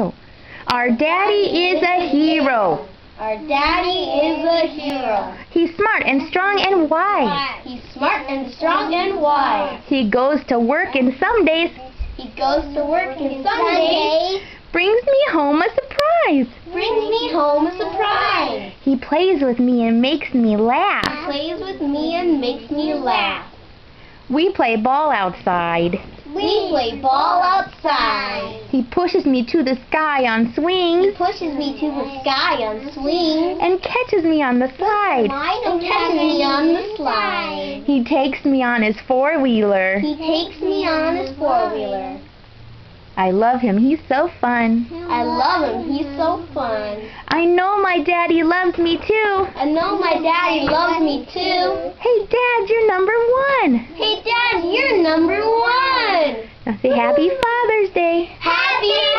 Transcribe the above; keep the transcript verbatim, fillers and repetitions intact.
Go. Our daddy is a hero. Our daddy is a hero. He's smart and strong and wise. He's smart and strong and wise. He goes to work and some days He goes to work and some days brings me home a surprise. brings me home a surprise. He plays with me and makes me laugh. Plays with me and makes me laugh. We play ball outside. We play ball outside. He pushes me to the sky on He swings pushes me to the sky on swings and catches me on the slide. and catches me on the slide. He takes me on his four-wheeler. He takes me on his four-wheeler. I love him. He's so fun. I love him. He's so fun. I know my daddy loves me too. I know my daddy loves me too. Hey, Dad, you're number one. Hey, Dad, you're number one. Now say Happy Father's Day. Happy